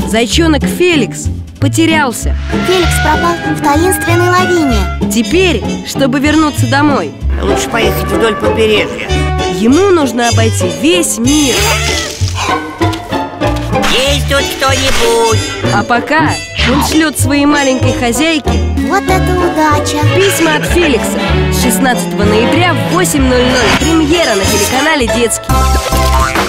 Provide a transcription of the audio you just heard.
Зайчонок Феликс потерялся. Феликс пропал в таинственной лавине. Теперь, чтобы вернуться домой, лучше поехать вдоль побережья. Ему нужно обойти весь мир. Есть тут кто-нибудь? А пока он шлет своей маленькой хозяйке Вот это удача! письма от Феликса. С 16 ноября в 8:00 премьера на телеканале «Детский».